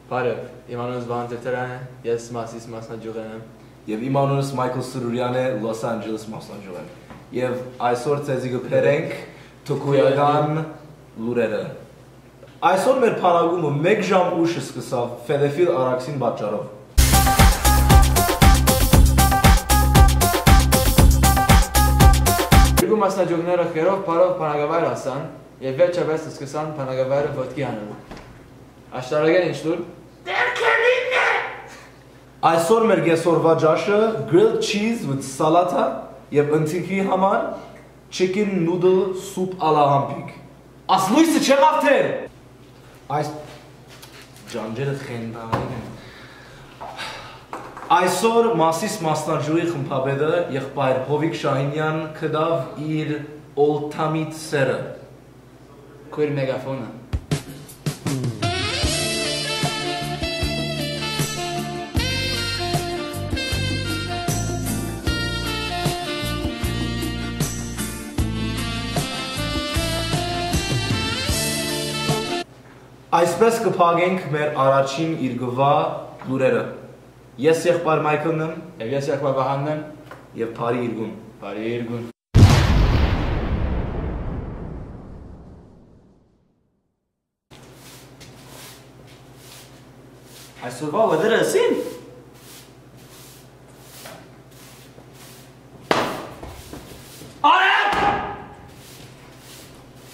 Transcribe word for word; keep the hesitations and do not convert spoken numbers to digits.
Բարև, իմ անունս Վահան Տերտերյան է, ես Մասիս մասնաճյուղեն եմ։ Եվ իմ անունս Մայքլ Սուրուրյան է, Լոս Անջելես մասնաճյուղեն։ Եվ այսօր ձեզի կբերենք թոքոյական լուրերը։ Այսօր մեր փանագումը մեկ ժամ ուշ սկսավ Ֆեդեֆիլ Արաքսին պատճառով։ Երկու մասնաճյուղները խերով բարով փանագավայր հասան եւ վերջապես սկսան փանագավայրը ոտքի հանելու։ Աշտարակեն ինչ դուր։ Դերքերինն է։ Այսօր մեր կեսօրվա ջաշը grilled cheese with salata եւ ընթրիքի համար chicken noodle soup à la hampik։ Ասլույսը չեղավ թե։ Այս ջանջերը խենդային են։ Այսօր Մասիս մասնաճյուղի խմբապետը եղբայր Հովիկ Շահինյան կդավ իր օլտամիտ սերը։ Քույր մեգաֆոնը։ Այսպես կփակենք մեր առաջին իրգվա լուրերը։ Ես եղբայր Մայքլն եմ Եվ ես եղբայր Վահանն եմ եւ բարի իրգուն։ Բարի իրգուն։ Այսօրվա վեդերը ասին։